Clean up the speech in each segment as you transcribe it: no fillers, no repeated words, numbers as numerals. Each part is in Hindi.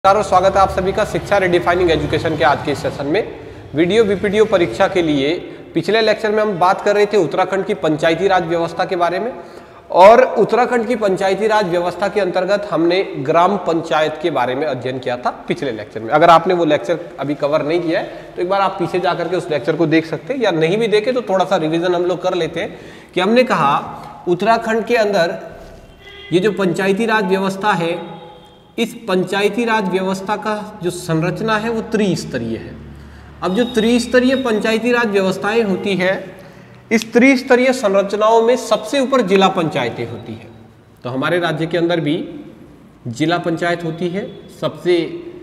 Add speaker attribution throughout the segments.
Speaker 1: नमस्कार और स्वागत है आप सभी का शिक्षा रिडिफाइनिंग एजुकेशन के आज के सेशन में। वीडियो बीपीडीओ परीक्षा के लिए पिछले लेक्चर में हम बात कर रहे थे उत्तराखंड की पंचायती राज व्यवस्था के बारे में, और उत्तराखंड की पंचायती राज व्यवस्था के अंतर्गत हमने ग्राम पंचायत के बारे में अध्ययन किया था पिछले लेक्चर में। अगर आपने वो लेक्चर अभी कवर नहीं किया है तो एक बार आप पीछे जाकर के उस लेक्चर को देख सकते हैं, या नहीं भी देखे तो थोड़ा सा रिविजन हम लोग कर लेते हैं कि हमने कहा उत्तराखंड के अंदर ये जो पंचायती राज व्यवस्था है, इस पंचायती राज व्यवस्था का जो संरचना है वो त्रिस्तरीय है। अब जो त्रिस्तरीय पंचायती राज व्यवस्थाएं होती है, इस त्रिस्तरीय संरचनाओं में सबसे ऊपर जिला पंचायतें होती है। तो हमारे राज्य के अंदर भी जिला पंचायत होती है सबसे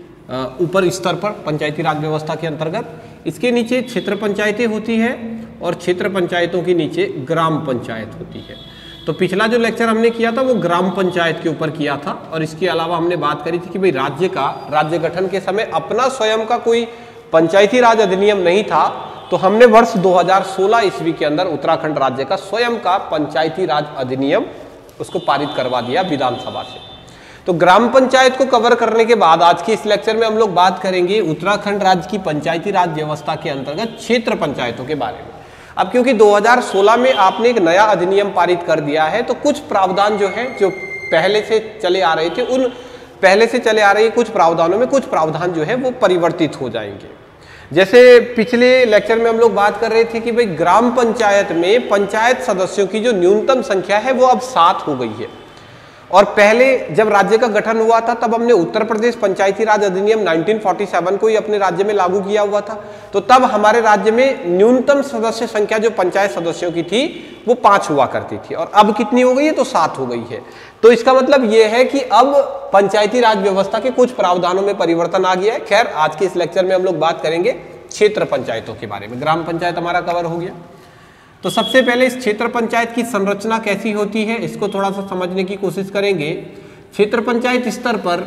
Speaker 1: ऊपर स्तर पर पंचायती राज व्यवस्था के अंतर्गत। इसके नीचे क्षेत्र पंचायतें होती है और क्षेत्र पंचायतों के नीचे ग्राम पंचायत होती है। तो पिछला जो लेक्चर हमने किया था वो ग्राम पंचायत के ऊपर किया था, और इसके अलावा हमने बात करी थी कि भाई राज्य गठन के समय अपना स्वयं का कोई पंचायती राज अधिनियम नहीं था, तो हमने वर्ष 2016 ईस्वी के अंदर उत्तराखंड राज्य का स्वयं का पंचायती राज अधिनियम उसको पारित करवा दिया विधानसभा से। तो ग्राम पंचायत को कवर करने के बाद आज के इस लेक्चर में हम लोग बात करेंगे उत्तराखंड राज्य की पंचायती राज व्यवस्था के अंतर्गत क्षेत्र पंचायतों के बारे में। अब क्योंकि 2016 में आपने एक नया अधिनियम पारित कर दिया है, तो कुछ प्रावधान जो है जो पहले से चले आ रहे थे, उन पहले से चले आ रहे कुछ प्रावधानों में कुछ प्रावधान जो है वो परिवर्तित हो जाएंगे। जैसे पिछले लेक्चर में हम लोग बात कर रहे थे कि भाई ग्राम पंचायत में पंचायत सदस्यों की जो न्यूनतम संख्या है वो अब 7 हो गई है। और पहले जब राज्य का गठन हुआ था तब हमने उत्तर प्रदेश पंचायती राज अधिनियम 1947 को ही अपने राज्य में लागू किया हुआ था। तो तब हमारे राज्य में न्यूनतम सदस्य संख्या जो पंचायत सदस्यों की थी वो 5 हुआ करती थी, और अब कितनी हो गई है? तो 7 हो गई है। तो इसका मतलब ये है कि अब पंचायती राज व्यवस्था के कुछ प्रावधानों में परिवर्तन आ गया है। खैर, आज के इस लेक्चर में हम लोग बात करेंगे क्षेत्र पंचायतों के बारे में। ग्राम पंचायत हमारा कवर हो गया। तो सबसे पहले इस क्षेत्र पंचायत की संरचना कैसी होती है इसको थोड़ा सा समझने की कोशिश करेंगे। क्षेत्र पंचायत स्तर पर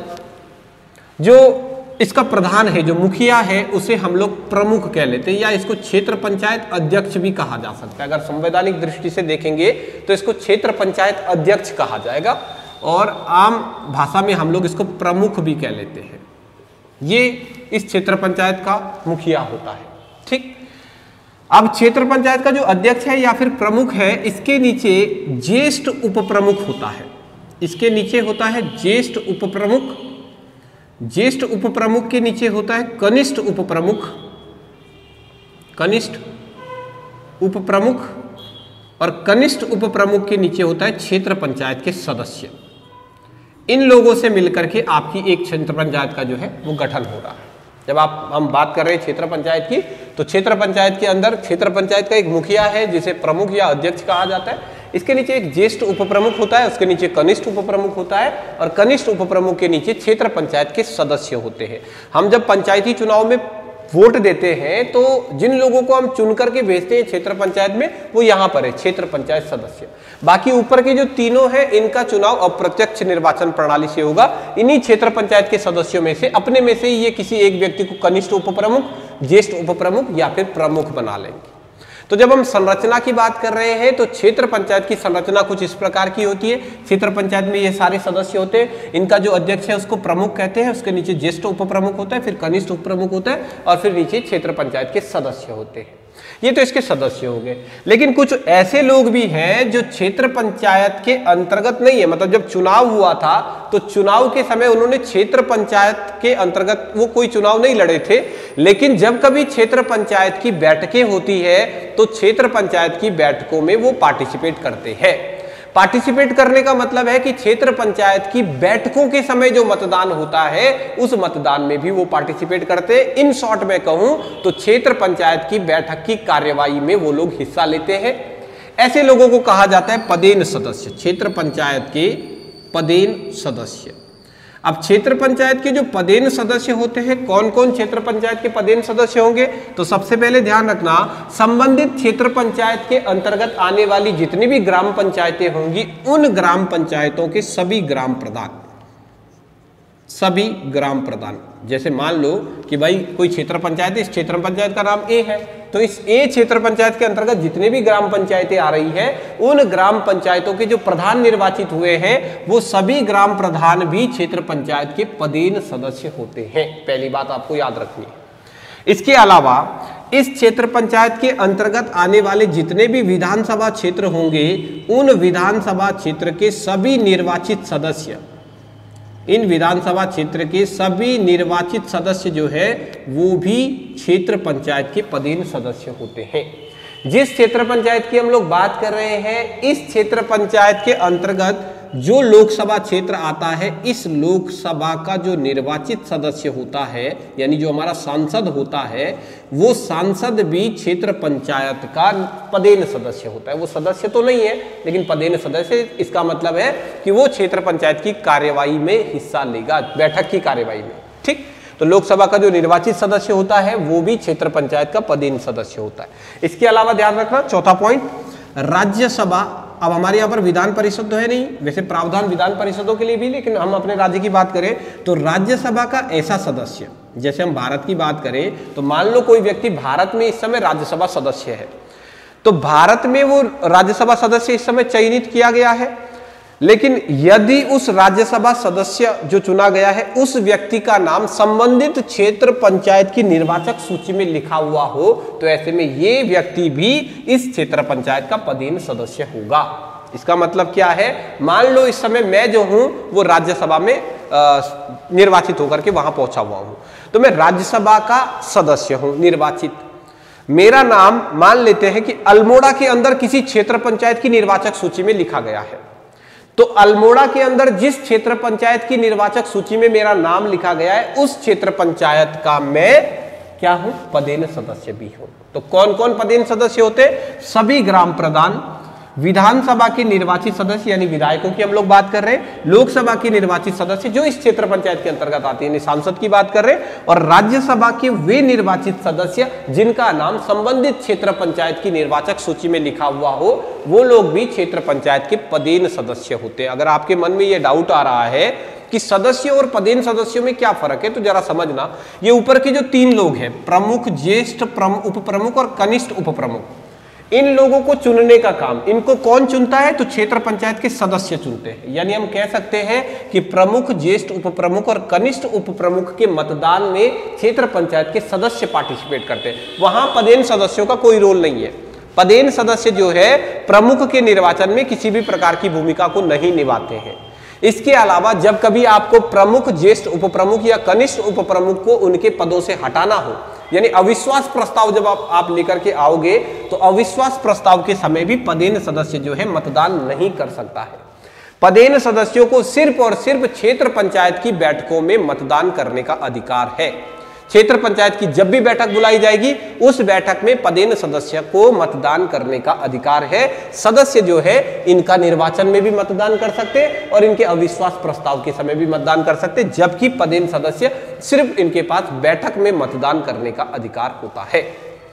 Speaker 1: जो इसका प्रधान है, जो मुखिया है, उसे हम लोग प्रमुख कह लेते हैं, या इसको क्षेत्र पंचायत अध्यक्ष भी कहा जा सकता है। अगर संवैधानिक दृष्टि से देखेंगे तो इसको क्षेत्र पंचायत अध्यक्ष कहा जाएगा, और आम भाषा में हम लोग इसको प्रमुख भी कह लेते हैं। ये इस क्षेत्र पंचायत का मुखिया होता है। ठीक, अब क्षेत्र पंचायत का जो अध्यक्ष है या फिर प्रमुख है, इसके नीचे ज्येष्ठ उपप्रमुख होता है। इसके नीचे होता है ज्येष्ठ उपप्रमुख, ज्येष्ठ उपप्रमुख के नीचे होता है कनिष्ठ उपप्रमुख, कनिष्ठ उपप्रमुख, और कनिष्ठ उपप्रमुख के नीचे होता है क्षेत्र पंचायत के सदस्य। इन लोगों से मिलकर के आपकी एक क्षेत्र पंचायत का जो है वो गठन हो रहा है। जब हम बात कर रहे हैं क्षेत्र पंचायत की, तो क्षेत्र पंचायत के अंदर क्षेत्र पंचायत का एक मुखिया है जिसे प्रमुख या अध्यक्ष कहा जाता है। इसके नीचे एक ज्येष्ठ उपप्रमुख होता है, उसके नीचे कनिष्ठ उपप्रमुख होता है, और कनिष्ठ उपप्रमुख के नीचे क्षेत्र पंचायत के सदस्य होते हैं। हम जब पंचायती चुनाव में वोट देते हैं तो जिन लोगों को हम चुन करके भेजते हैं क्षेत्र पंचायत में, वो यहाँ पर है क्षेत्र पंचायत सदस्य। बाकी ऊपर के जो तीनों हैं इनका चुनाव अप्रत्यक्ष निर्वाचन प्रणाली से होगा। इन्हीं क्षेत्र पंचायत के सदस्यों में से अपने में से ये किसी एक व्यक्ति को कनिष्ठ उपप्रमुख, ज्येष्ठ उपप्रमुख या फिर प्रमुख बना लेंगे। तो जब हम संरचना की बात कर रहे हैं तो क्षेत्र पंचायत की संरचना कुछ इस प्रकार की होती है। क्षेत्र पंचायत में ये सारे सदस्य होते हैं। इनका जो अध्यक्ष है उसको प्रमुख कहते हैं, उसके नीचे ज्येष्ठ उपप्रमुख होता है, फिर कनिष्ठ उपप्रमुख होता है, और फिर नीचे क्षेत्र पंचायत के सदस्य होते हैं। ये तो इसके सदस्य हो गए। लेकिन कुछ ऐसे लोग भी हैं जो क्षेत्र पंचायत के अंतर्गत नहीं है। मतलब जब चुनाव हुआ था तो चुनाव के समय उन्होंने क्षेत्र पंचायत के अंतर्गत वो कोई चुनाव नहीं लड़े थे, लेकिन जब कभी क्षेत्र पंचायत की बैठकें होती है तो क्षेत्र पंचायत की बैठकों में वो पार्टिसिपेट करते हैं। पार्टिसिपेट करने का मतलब है कि क्षेत्र पंचायत की बैठकों के समय जो मतदान होता है उस मतदान में भी वो पार्टिसिपेट करते हैं। इन शॉर्ट में कहूं तो क्षेत्र पंचायत की बैठक की कार्यवाही में वो लोग हिस्सा लेते हैं। ऐसे लोगों को कहा जाता है पदेन सदस्य, क्षेत्र पंचायत के पदेन सदस्य। अब क्षेत्र पंचायत के जो पदेन सदस्य होते हैं, कौन कौन क्षेत्र पंचायत के पदेन सदस्य होंगे? तो सबसे पहले ध्यान रखना, संबंधित क्षेत्र पंचायत के अंतर्गत आने वाली जितनी भी ग्राम पंचायतें होंगी उन ग्राम पंचायतों के सभी ग्राम प्रधान, सभी ग्राम प्रधान। जैसे मान लो कि भाई कोई क्षेत्र पंचायत है, इस क्षेत्र पंचायत का नाम ए है, तो इस ए क्षेत्र पंचायत के अंतर्गत जितने भी ग्राम पंचायतें आ रही है, उन ग्राम पंचायतों के जो प्रधान निर्वाचित हुए हैं वो सभी ग्राम प्रधान भी क्षेत्र पंचायत के पदेन सदस्य होते हैं। पहली बात आपको याद रखनी है। इसके अलावा इस क्षेत्र पंचायत के अंतर्गत आने वाले जितने भी विधानसभा क्षेत्र होंगे, उन विधानसभा क्षेत्र के सभी निर्वाचित सदस्य, इन विधानसभा क्षेत्र के सभी निर्वाचित सदस्य जो है वो भी क्षेत्र पंचायत के पदेन सदस्य होते हैं। जिस क्षेत्र पंचायत की हम लोग बात कर रहे हैं, इस क्षेत्र पंचायत के अंतर्गत जो लोकसभा क्षेत्र आता है, इस लोकसभा का जो निर्वाचित सदस्य होता है, यानी जो हमारा सांसद होता है, वो सांसद भी क्षेत्र पंचायत का पदेन सदस्य होता है। वो सदस्य तो नहीं है लेकिन पदेन सदस्य। इसका मतलब है कि वो क्षेत्र पंचायत की कार्यवाही में हिस्सा लेगा, बैठक की कार्यवाही में। ठीक, तो लोकसभा का जो निर्वाचित सदस्य होता है वो भी क्षेत्र पंचायत का पदेन सदस्य होता है। इसके अलावा ध्यान रखना, चौथा पॉइंट, राज्यसभा। अब हमारे यहाँ पर विधान परिषद तो है नहीं, वैसे प्रावधान विधान परिषदों के लिए भी, लेकिन हम अपने राज्य की बात करें तो राज्यसभा का ऐसा सदस्य, जैसे हम भारत की बात करें तो मान लो कोई व्यक्ति भारत में इस समय राज्यसभा सदस्य है, तो भारत में वो राज्यसभा सदस्य इस समय चयनित किया गया है, लेकिन यदि उस राज्यसभा सदस्य जो चुना गया है उस व्यक्ति का नाम संबंधित क्षेत्र पंचायत की निर्वाचक सूची में लिखा हुआ हो, तो ऐसे में ये व्यक्ति भी इस क्षेत्र पंचायत का पदेन सदस्य होगा। इसका मतलब क्या है, मान लो इस समय मैं जो हूं वो राज्यसभा में निर्वाचित होकर के वहां पहुंचा हुआ हूं, तो मैं राज्यसभा का सदस्य हूं निर्वाचित। मेरा नाम मान लेते हैं कि अल्मोड़ा के अंदर किसी क्षेत्र पंचायत की निर्वाचक सूची में लिखा गया है, तो अल्मोड़ा के अंदर जिस क्षेत्र पंचायत की निर्वाचक सूची में मेरा नाम लिखा गया है, उस क्षेत्र पंचायत का मैं क्या हूं, पदेन सदस्य भी हूं। तो कौन कौन पदेन सदस्य होते, सभी ग्राम प्रधान, विधानसभा के निर्वाचित सदस्य यानी विधायकों की हम लोग बात कर रहे हैं, लोकसभा के निर्वाचित सदस्य जो इस क्षेत्र पंचायत के अंतर्गत आते हैं, सांसद की बात कर रहे हैं, और राज्यसभा के वे निर्वाचित सदस्य जिनका नाम संबंधित क्षेत्र पंचायत की निर्वाचक सूची में लिखा हुआ हो, वो लोग भी क्षेत्र पंचायत के पदेन सदस्य होते हैं। अगर आपके मन में ये डाउट आ रहा है कि सदस्य और पदेन सदस्यों में क्या फर्क है, तो जरा समझना, ये ऊपर के जो तीन लोग हैं, प्रमुख, ज्येष्ठ उप प्रमुख और कनिष्ठ उप प्रमुख, इन लोगों को चुनने का काम इनको कौन चुनता है, तो क्षेत्र पंचायत के सदस्य चुनते हैं। यानी हम कह सकते हैं कि प्रमुख, ज्येष्ठ उप प्रमुख और कनिष्ठ उप प्रमुख के मतदान में क्षेत्र पंचायत के सदस्य पार्टिसिपेट करते हैं। वहां पदेन सदस्यों का कोई रोल नहीं है। पदेन सदस्य जो है प्रमुख के निर्वाचन में किसी भी प्रकार की भूमिका को नहीं निभाते हैं। इसके अलावा जब कभी आपको प्रमुख, ज्येष्ठ उप प्रमुख या कनिष्ठ उप प्रमुख को उनके पदों से हटाना हो, यानी अविश्वास प्रस्ताव जब आप लेकर के आओगे, तो अविश्वास प्रस्ताव के समय भी पदेन सदस्य जो है मतदान नहीं कर सकता है। पदेन सदस्यों को सिर्फ और सिर्फ क्षेत्र पंचायत की बैठकों में मतदान करने का अधिकार है। क्षेत्र पंचायत की जब भी बैठक बुलाई जाएगी, उस बैठक में पदेन सदस्य को मतदान करने का अधिकार है। सदस्य जो है इनका निर्वाचन में भी मतदान कर सकते और इनके अविश्वास प्रस्ताव के समय भी मतदान कर सकते, जबकि पदेन सदस्य सिर्फ इनके पास बैठक में मतदान करने का अधिकार होता है।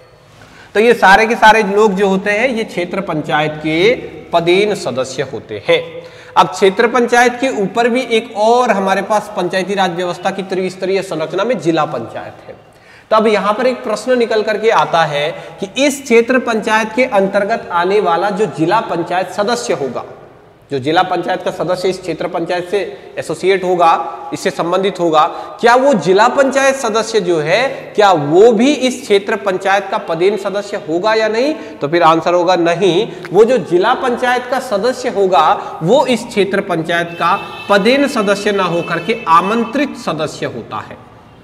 Speaker 1: तो ये सारे के सारे लोग जो होते हैं ये क्षेत्र पंचायत के पदेन सदस्य होते हैं। अब क्षेत्र पंचायत के ऊपर भी एक और हमारे पास पंचायती राज व्यवस्था की त्रिस्तरीय संरचना में जिला पंचायत है। तो अब यहां पर एक प्रश्न निकल करके आता है कि इस क्षेत्र पंचायत के अंतर्गत आने वाला जो जिला पंचायत सदस्य होगा, जो जिला पंचायत का सदस्य इस क्षेत्र पंचायत से एसोसिएट होगा, इससे संबंधित होगा, क्या वो जिला पंचायत सदस्य जो है क्या वो भी इस क्षेत्र पंचायत का पदेन सदस्य होगा या नहीं? तो फिर आंसर होगा नहीं। वो जो जिला पंचायत का सदस्य होगा वो इस क्षेत्र पंचायत का पदेन सदस्य ना होकर के आमंत्रित सदस्य होता है।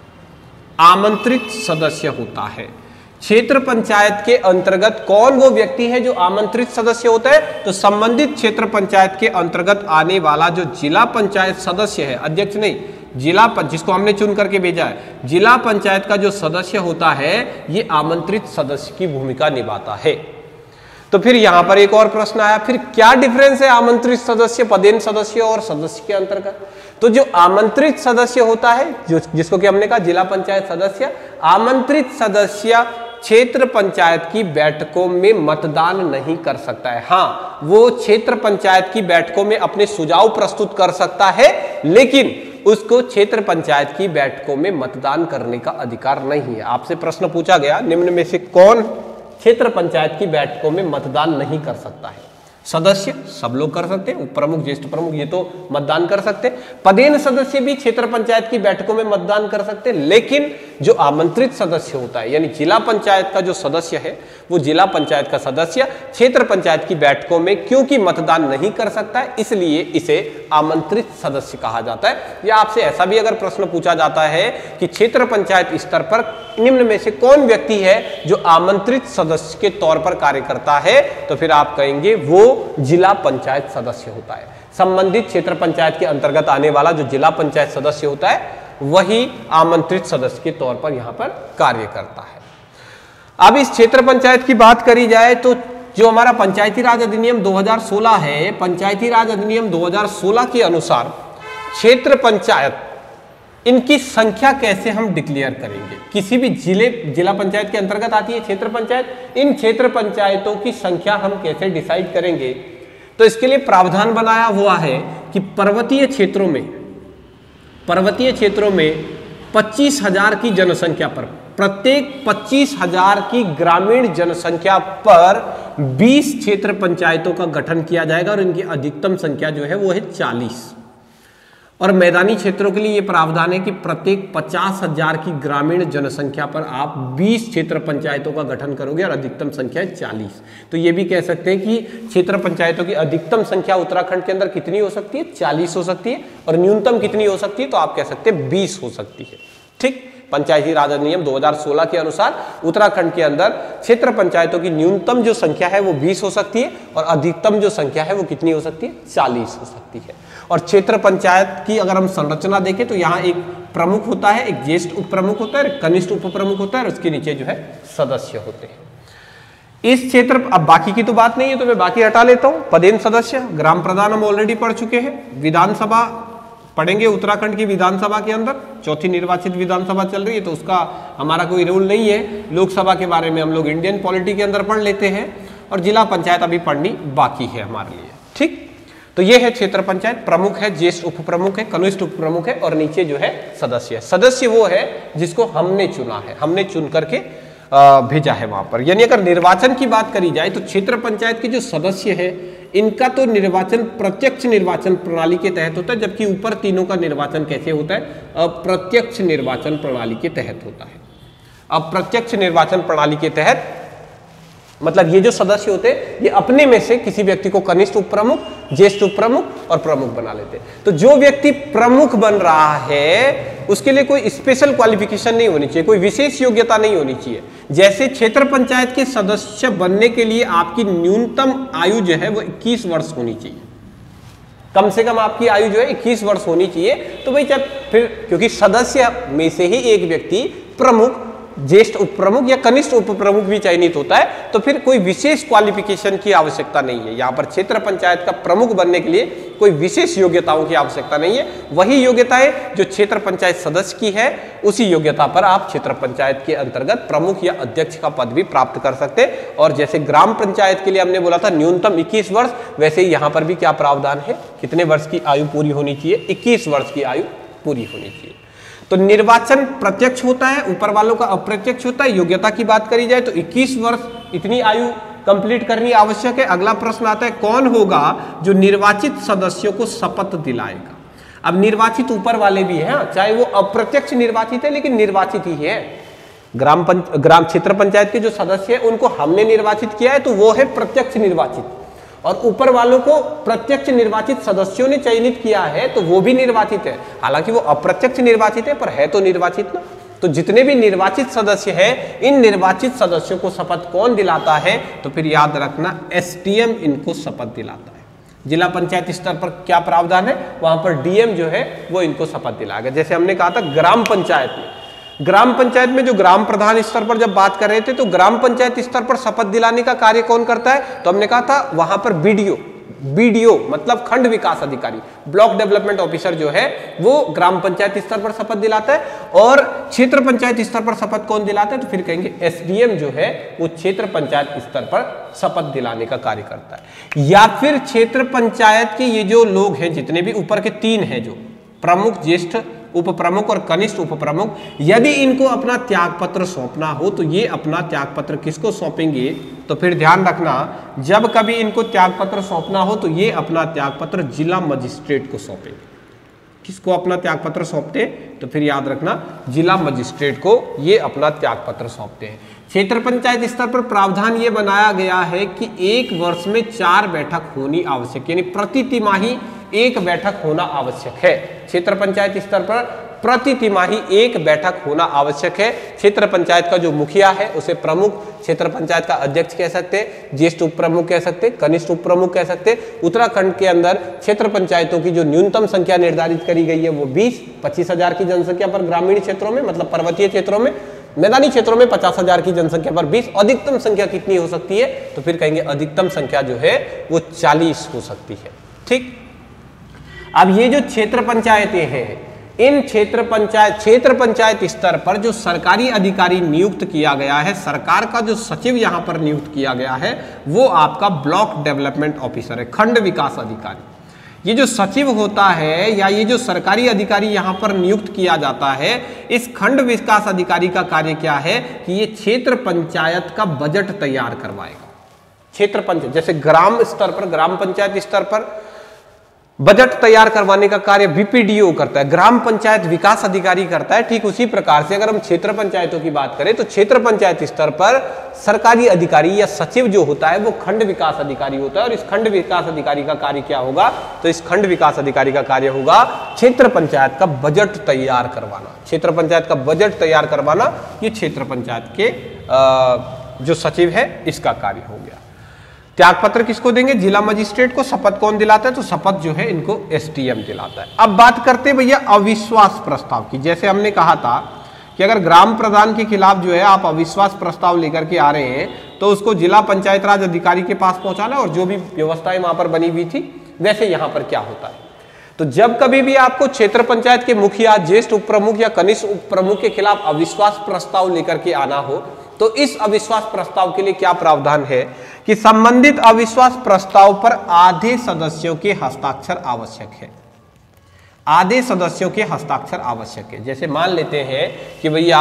Speaker 1: आमंत्रित सदस्य होता है। क्षेत्र पंचायत के अंतर्गत कौन वो व्यक्ति है जो आमंत्रित सदस्य होता है? तो संबंधित क्षेत्र पंचायत के अंतर्गत आने वाला जो जिला पंचायत सदस्य है, अध्यक्ष नहीं, जिला जिसको हमने चुन करके भेजा है, जिला पंचायत का जो सदस्य होता है ये आमंत्रित सदस्य की भूमिका निभाता है। तो फिर यहां पर एक और प्रश्न आया, फिर क्या डिफरेंस है आमंत्रित सदस्य, पदेन सदस्य और सदस्य के अंतर्गत? तो जो आमंत्रित सदस्य होता है, जिसको कि हमने कहा जिला पंचायत सदस्य, आमंत्रित सदस्य क्षेत्र पंचायत की बैठकों में मतदान नहीं कर सकता है। हाँ, वो क्षेत्र पंचायत की बैठकों में अपने सुझाव प्रस्तुत कर सकता है, लेकिन उसको क्षेत्र पंचायत की बैठकों में मतदान करने का अधिकार नहीं है। आपसे प्रश्न पूछा गया, निम्न में से कौन क्षेत्र पंचायत की बैठकों में मतदान नहीं कर सकता है? सदस्य सब लोग कर सकते हैं, उप प्रमुख, ज्येष्ठ प्रमुख ये तो मतदान कर सकते हैं। पदेन सदस्य भी क्षेत्र पंचायत की बैठकों में मतदान कर सकते हैं, लेकिन जो आमंत्रित सदस्य होता है यानी जिला पंचायत का जो सदस्य है वो जिला पंचायत का सदस्य क्षेत्र पंचायत की बैठकों में क्योंकि मतदान नहीं कर सकता है, इसलिए इसे आमंत्रित सदस्य कहा जाता है। या आपसे ऐसा भी अगर प्रश्न पूछा जाता है कि क्षेत्र पंचायत स्तर पर निम्न में से कौन व्यक्ति है जो आमंत्रित सदस्य के तौर पर कार्य करता है, तो फिर आप कहेंगे वो जिला पंचायत सदस्य होता है। संबंधित क्षेत्र पंचायत के अंतर्गत आने वाला जो जिला पंचायत सदस्य होता है वही आमंत्रित सदस्य के तौर पर यहां पर कार्य करता है। अब इस क्षेत्र पंचायत की बात करी जाए तो जो हमारा पंचायती राज अधिनियम 2016 है, पंचायती राज अधिनियम 2016 के अनुसार क्षेत्र पंचायत इनकी संख्या कैसे हम डिक्लेयर करेंगे? किसी भी जिला पंचायत के अंतर्गत आती है क्षेत्र पंचायत, इन क्षेत्र पंचायतों की संख्या हम कैसे डिसाइड करेंगे? तो इसके लिए प्रावधान बनाया हुआ है कि पर्वतीय क्षेत्रों में 25,000 की जनसंख्या पर, प्रत्येक 25,000 की ग्रामीण जनसंख्या पर 20 क्षेत्र पंचायतों का गठन किया जाएगा और इनकी अधिकतम संख्या जो है वो है 40। और मैदानी क्षेत्रों के लिए ये प्रावधान है कि प्रत्येक 50,000 की ग्रामीण जनसंख्या पर आप 20 क्षेत्र पंचायतों का गठन करोगे और अधिकतम संख्या है 40। तो ये भी कह सकते हैं कि क्षेत्र पंचायतों की अधिकतम संख्या उत्तराखंड के अंदर कितनी हो सकती है? 40 हो सकती है। और न्यूनतम कितनी हो सकती है? तो आप कह सकते हैं 20 हो सकती है। ठीक, पंचायती राज अधिनियम 2016 के अनुसार उत्तराखंड के अंदर क्षेत्र पंचायतों की न्यूनतम जो संख्या है वो 20 हो सकती है और अधिकतम जो संख्या है वो कितनी हो सकती है? 40 हो सकती है। और क्षेत्र पंचायत की अगर हम संरचना देखें तो यहाँ एक प्रमुख होता है, एक ज्येष्ठ उप प्रमुख होता है, कनिष्ठ उप प्रमुख होता है और उसके नीचे जो है सदस्य होते हैं। इस क्षेत्र, अब बाकी की तो बात नहीं है तो मैं बाकी हटा लेता हूँ। पदेन सदस्य, ग्राम प्रधान हम ऑलरेडी पढ़ चुके हैं। विधानसभा पढ़ेंगे उत्तराखंड की विधानसभा के अंदर, चौथी निर्वाचित विधानसभा चल रही है तो उसका हमारा कोई रूल नहीं है। लोकसभा के बारे में हम लोग इंडियन पॉलिटी के अंदर पढ़ लेते हैं और जिला पंचायत अभी पढ़नी बाकी है हमारे लिए। ठीक, तो ये है क्षेत्र पंचायत। प्रमुख है, ज्येष्ठ उप प्रमुख है, कनिष्ठ उप प्रमुख है और नीचे जो है सदस्य है। सदस्य वो है जिसको हमने चुना है, हमने चुन करके भेजा है वहां पर। यानी अगर निर्वाचन की बात करी जाए तो क्षेत्र पंचायत के जो सदस्य है इनका तो निर्वाचन प्रत्यक्ष निर्वाचन प्रणाली के तहत होता है, जबकि ऊपर तीनों का निर्वाचन कैसे होता है? अप्रत्यक्ष निर्वाचन प्रणाली के तहत होता है। अप्रत्यक्ष निर्वाचन प्रणाली के तहत मतलब ये जो सदस्य होते हैं ये अपने में से किसी व्यक्ति को कनिष्ठ उप प्रमुख, ज्येष्ठ उप प्रमुख और प्रमुख बना लेते हैं। तो जो व्यक्ति प्रमुख बन रहा है उसके लिए कोई स्पेशल क्वालिफिकेशन नहीं होनी चाहिए, कोई विशेष योग्यता नहीं होनी चाहिए। जैसे क्षेत्र पंचायत के सदस्य बनने के लिए आपकी न्यूनतम आयु जो है वो 21 वर्ष होनी चाहिए, कम से कम आपकी आयु जो है 21 वर्ष होनी चाहिए। तो भाई जब फिर क्योंकि सदस्य में से ही एक व्यक्ति प्रमुख, ज्येष्ठ उप प्रमुख या कनिष्ठ उप प्रमुख भी चयनित होता है तो फिर कोई विशेष क्वालिफिकेशन की आवश्यकता नहीं है। यहाँ पर क्षेत्र पंचायत का प्रमुख बनने के लिए कोई विशेष योग्यताओं की आवश्यकता नहीं है। वही योग्यताएं जो क्षेत्र पंचायत सदस्य की है उसी योग्यता पर आप क्षेत्र पंचायत के अंतर्गत प्रमुख या अध्यक्ष का पद भी प्राप्त कर सकते हैं। और जैसे ग्राम पंचायत के लिए हमने बोला था न्यूनतम 21 वर्ष, वैसे ही यहाँ पर भी क्या प्रावधान है? कितने वर्ष की आयु पूरी होनी चाहिए? 21 वर्ष की आयु पूरी होनी चाहिए। तो निर्वाचन प्रत्यक्ष होता है, ऊपर वालों का अप्रत्यक्ष होता है। योग्यता की बात करी जाए तो 21 वर्ष इतनी आयु कंप्लीट करनी आवश्यक है। अगला प्रश्न आता है कौन होगा जो निर्वाचित सदस्यों को शपथ दिलाएगा? अब निर्वाचित ऊपर वाले भी हैं, चाहे वो अप्रत्यक्ष निर्वाचित है लेकिन निर्वाचित ही है। ग्राम क्षेत्र पंचायत के जो सदस्य हैं उनको हमने निर्वाचित किया है तो वो है प्रत्यक्ष निर्वाचित, और ऊपर वालों को प्रत्यक्ष निर्वाचित सदस्यों ने चयनित किया है तो वो भी निर्वाचित है। हालांकि वो अप्रत्यक्ष निर्वाचित है पर है तो निर्वाचित ना। तो जितने भी निर्वाचित सदस्य हैं इन निर्वाचित सदस्यों को शपथ कौन दिलाता है? तो फिर याद रखना एसडीएम इनको शपथ दिलाता है। जिला पंचायत स्तर पर क्या प्रावधान है? वहां पर डीएम जो है वो इनको शपथ दिलाएगा। जैसे हमने कहा था ग्राम पंचायत में जो ग्राम प्रधान स्तर पर जब बात कर रहे थे तो ग्राम पंचायत स्तर पर शपथ दिलाने का कार्य कौन करता है? तो हमने कहा था वहां पर बीडीओ मतलब खंड विकास अधिकारी, ब्लॉक डेवलपमेंट ऑफिसर जो है वो ग्राम पंचायत स्तर पर शपथ दिलाता है। और क्षेत्र पंचायत स्तर पर शपथ कौन दिलाता है? तो फिर कहेंगे एसडीएम जो है वो क्षेत्र पंचायत स्तर पर शपथ दिलाने का कार्य करता है। या फिर क्षेत्र पंचायत के ये जो लोग हैं जितने भी ऊपर के 3 हैं, जो प्रमुख, ज्येष्ठ उप प्रमुख और कनिष्ठ उप प्रमुख, यदि इनको अपना त्यागपत्र सौंपना हो तो ये अपना त्यागपत्र किसको सौंपेंगे? तो फिर ध्यान रखना, जब कभी इनको त्यागपत्र सौंपना हो तो ये अपना त्यागपत्र जिला मजिस्ट्रेट को सौंपेंगे। किसको अपना त्यागपत्र सौंपते? तो फिर याद रखना, जिला मजिस्ट्रेट को ये अपना त्यागपत्र सौंपते हैं। क्षेत्र पंचायत स्तर पर प्रावधान ये बनाया गया है कि एक वर्ष में 4 बैठक होनी आवश्यक, यानी प्रति तिमाही 1 बैठक होना आवश्यक है। क्षेत्र पंचायत स्तर पर प्रति तिमाही 1 बैठक होना आवश्यक है। क्षेत्र पंचायत का जो मुखिया है उसे प्रमुख, क्षेत्र पंचायत का अध्यक्ष कह सकते हैं, ज्येष्ठ उप प्रमुख कह सकते हैं, कनिष्ठ उप प्रमुख कह सकते हैं। उत्तराखंड के अंदर क्षेत्र पंचायतों की जो न्यूनतम संख्या निर्धारित करी गई है वो 20-25 हजार की जनसंख्या पर ग्रामीण क्षेत्रों में, मतलब पर्वतीय क्षेत्रों में, मैदानी क्षेत्रों में 50 हजार की जनसंख्या पर 20। अधिकतम संख्या कितनी हो सकती है? तो फिर कहेंगे अधिकतम संख्या जो है वो 40 हो सकती है। ठीक, अब ये जो क्षेत्र पंचायतें हैं, इन क्षेत्र पंचायत स्तर पर जो सरकारी अधिकारी नियुक्त किया गया है, सरकार का जो सचिव यहां पर नियुक्त किया गया है वो आपका ब्लॉक डेवलपमेंट ऑफिसर है, खंड विकास अधिकारी। ये जो सचिव होता है या ये जो सरकारी अधिकारी यहां पर नियुक्त किया जाता है, इस खंड विकास अधिकारी का कार्य क्या है कि ये क्षेत्र पंचायत का बजट तैयार करवाएगा। क्षेत्र पंचायत जैसे ग्राम स्तर पर, ग्राम पंचायत स्तर पर बजट तैयार करवाने का कार्य बीपीडीओ करता है, ग्राम पंचायत विकास अधिकारी करता है। ठीक उसी प्रकार से अगर हम क्षेत्र पंचायतों की बात करें तो क्षेत्र पंचायत स्तर पर सरकारी अधिकारी या सचिव जो होता है वो खंड विकास अधिकारी होता है। और इस खंड विकास अधिकारी का कार्य क्या होगा? तो इस खंड विकास अधिकारी का कार्य होगा क्षेत्र पंचायत का बजट तैयार करवाना। क्षेत्र पंचायत का बजट तैयार करवाना ये क्षेत्र पंचायत के जो सचिव है इसका कार्य हो गया। त्यागपत्र किसको देंगे? जिला मजिस्ट्रेट को। शपथ कौन दिलाता है? तो शपथ जो है इनको एसडीएम दिलाता है। अब बात करते हैं भैया अविश्वास प्रस्ताव की। जैसे हमने कहा था कि अगर ग्राम प्रधान के खिलाफ जो है आप अविश्वास प्रस्ताव लेकर के आ रहे हैं तो उसको जिला पंचायत राज अधिकारी के पास पहुंचाना, और जो भी व्यवस्थाएं वहां पर बनी हुई थी वैसे यहां पर क्या होता है, तो जब कभी भी आपको क्षेत्र पंचायत के मुखिया, ज्येष्ठ उप प्रमुख या कनिष्ठ उप प्रमुख के खिलाफ अविश्वास प्रस्ताव लेकर के आना हो तो इस अविश्वास प्रस्ताव के लिए क्या प्रावधान है कि संबंधित अविश्वास प्रस्ताव पर आधे सदस्यों के हस्ताक्षर आवश्यक है। आधे सदस्यों के हस्ताक्षर आवश्यक है। जैसे मान लेते हैं कि भैया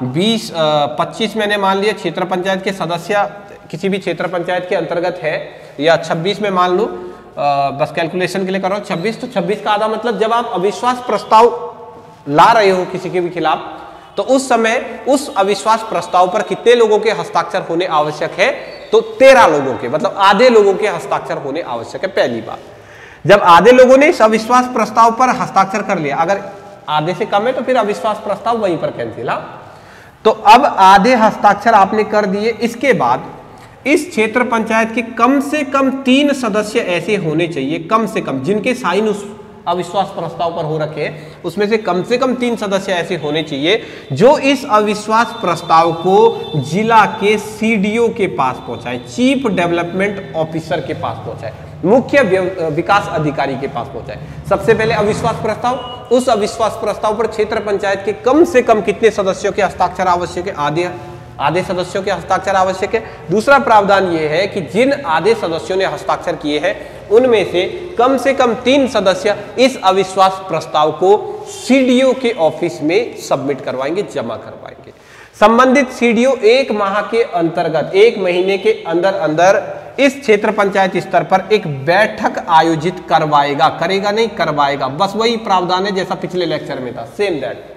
Speaker 1: 25 मैंने मान लिया क्षेत्र पंचायत के सदस्य किसी भी क्षेत्र पंचायत के अंतर्गत है, या 26 में मान लो, बस कैलकुलेशन के लिए कर रहा हूं 26, तो 26 का आधा मतलब जब आप अविश्वास प्रस्ताव ला रहे हो किसी के भी खिलाफ तो उस समय उस अविश्वास प्रस्ताव पर कितने लोगों के हस्ताक्षर होने आवश्यक है? तो 13 लोगों के, मतलब आधे लोगों के हस्ताक्षर होने आवश्यक है। पहली बात, जब आधे लोगों ने इस अविश्वास प्रस्ताव पर हस्ताक्षर कर लिया, अगर आधे से कम है तो फिर अविश्वास प्रस्ताव वहीं पर कैंसिल। तो अब आधे हस्ताक्षर आपने कर दिए, इसके बाद इस क्षेत्र पंचायत के कम से कम 3 सदस्य ऐसे होने चाहिए, कम से कम, जिनके साइन उस अविश्वास प्रस्ताव पर हो रखे हैं, उसमें से कम 3 सदस्य ऐसे होने चाहिए जो इस अविश्वास प्रस्ताव को जिला के सीडीओ के पास पहुंचाए, चीफ डेवलपमेंट ऑफिसर के पास पहुंचाए, मुख्य विकास अधिकारी के पास पहुंचाए। सबसे पहले अविश्वास प्रस्ताव, उस अविश्वास प्रस्ताव पर क्षेत्र पंचायत के कम से कम कितने सदस्यों के हस्ताक्षर आवश्यक है? आधे सदस्यों के हस्ताक्षर आवश्यक है। दूसरा प्रावधान यह है कि जिन आधे सदस्यों ने हस्ताक्षर किए हैं उनमें से कम 3 सदस्य इस अविश्वास प्रस्ताव को सीडीओ के ऑफिस में सबमिट करवाएंगे, जमा करवाएंगे। संबंधित सीडीओ 1 माह के अंतर्गत, 1 महीने के अंदर अंदर इस क्षेत्र पंचायत स्तर पर एक बैठक आयोजित करवाएगा। करेगा नहीं, करवाएगा। बस वही प्रावधान है जैसा पिछले लेक्चर में था, सेम दैट।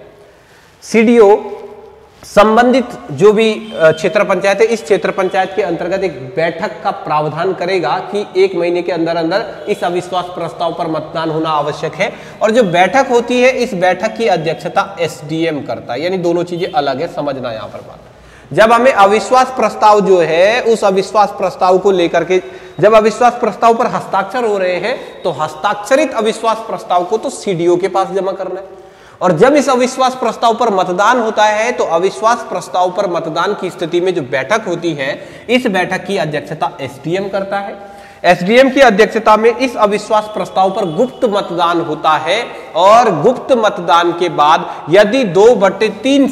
Speaker 1: सीडीओ संबंधित जो भी क्षेत्र पंचायत है, इस क्षेत्र पंचायत के अंतर्गत एक बैठक का प्रावधान करेगा कि 1 महीने के अंदर अंदर इस अविश्वास प्रस्ताव पर मतदान होना आवश्यक है। और जो बैठक होती है, इस बैठक की अध्यक्षता एसडीएम करता है। यानी दोनों चीजें अलग है, समझना यहां पर बात। जब हमें अविश्वास प्रस्ताव जो है, उस अविश्वास प्रस्ताव को लेकर के जब अविश्वास प्रस्ताव पर हस्ताक्षर हो रहे हैं तो हस्ताक्षरित अविश्वास प्रस्ताव को तो सीडीओ के पास जमा करना है। और जब इस अविश्वास प्रस्ताव पर मतदान होता है तो अविश्वास प्रस्ताव पर मतदान की स्थिति में जो बैठक होती है, इस बैठक की अध्यक्षता एसडीएम करता है। एसडीएम की अध्यक्षता में इस अविश्वास प्रस्ताव पर गुप्त मतदान होता है। और गुप्त मतदान के बाद यदि 2/3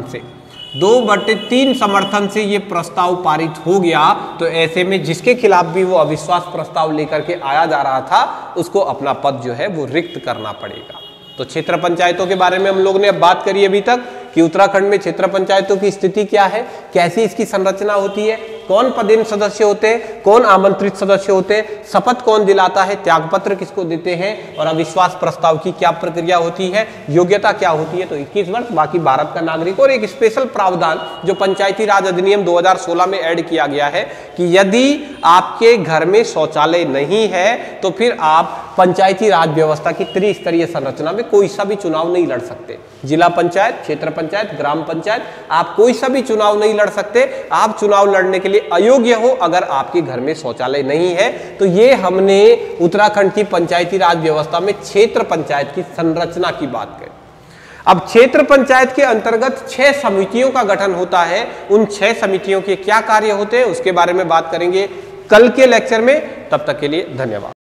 Speaker 1: समर्थन से ये प्रस्ताव पारित हो गया तो ऐसे में जिसके खिलाफ भी वो अविश्वास प्रस्ताव लेकर के आया जा रहा था उसको अपना पद जो है वो रिक्त करना पड़ेगा। तो क्षेत्र पंचायतों के बारे में हम लोग ने अब बात करी अभी तक कि उत्तराखंड में क्षेत्र पंचायतों की स्थिति क्या है, कैसी इसकी संरचना होती है, कौन पदेन सदस्य होते हैं, कौन आमंत्रित सदस्य होते हैं, शपथ कौन दिलाता है, त्यागपत्र किसको देते हैं और अविश्वास प्रस्ताव की क्या प्रक्रिया होती है, योग्यता क्या होती है। तो 21 वर्ष बाकी भारत का नागरिक। और एक स्पेशल प्रावधान जो पंचायती राज अधिनियम 2016 में ऐड किया गया है कि यदि आपके घर में शौचालय नहीं है तो फिर आप पंचायती राज व्यवस्था की त्रिस्तरीय संरचना में कोई सा भी चुनाव नहीं लड़ सकते। जिला पंचायत, क्षेत्र पंचायत, ग्राम पंचायत, आप कोई सा भी चुनाव नहीं लड़ सकते। आप चुनाव लड़ने के लिए अयोग्य हो अगर आपके घर में शौचालय नहीं है। तो ये हमने उत्तराखंड की पंचायती राज व्यवस्था में क्षेत्र पंचायत की संरचना की बात करी। अब क्षेत्र पंचायत के अंतर्गत 6 समितियों का गठन होता है। उन 6 समितियों के क्या कार्य होते हैं उसके बारे में बात करेंगे कल के लेक्चर में। तब तक के लिए धन्यवाद।